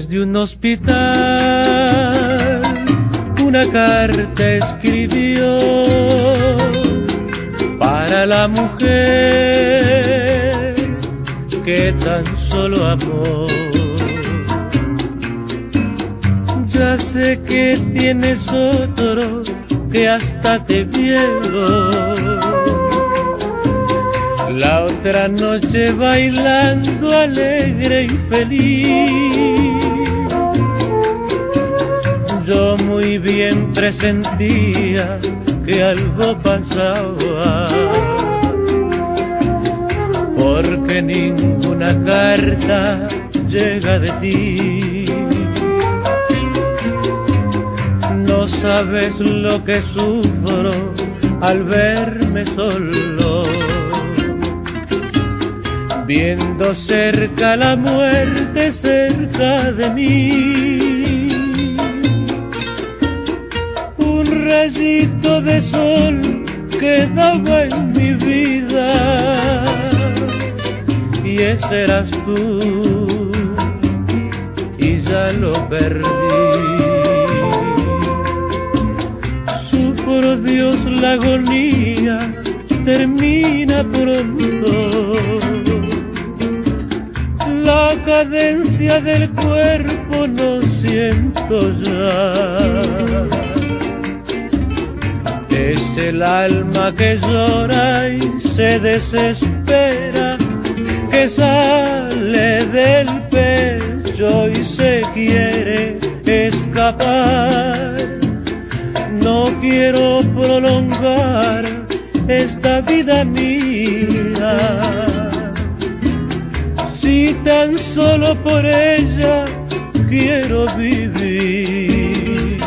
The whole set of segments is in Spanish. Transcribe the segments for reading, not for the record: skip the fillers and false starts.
Desde un hospital una carta escribió para la mujer que tan solo amó. Ya sé que tienes otro que hasta te vio la otra noche bailando alegre y feliz. Yo muy bien presentía que algo pasaba, porque ninguna carta llega de ti. No sabes lo que sufro al verme solo, viendo cerca la muerte cerca de mí. Un rayito de sol quedaba en mi vida y ese eras tú, y ya lo perdí. Sufro Dios la agonía, termina pronto. La cadencia del cuerpo no siento ya. Es el alma que llora y se desespera, que sale del pecho y se quiere escapar. No quiero prolongar esta vida mía, si tan solo por ella quiero vivir.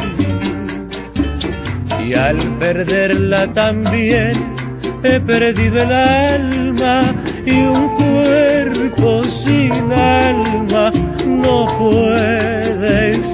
Y al perderla también he perdido el alma, y un cuerpo sin alma no puede existir.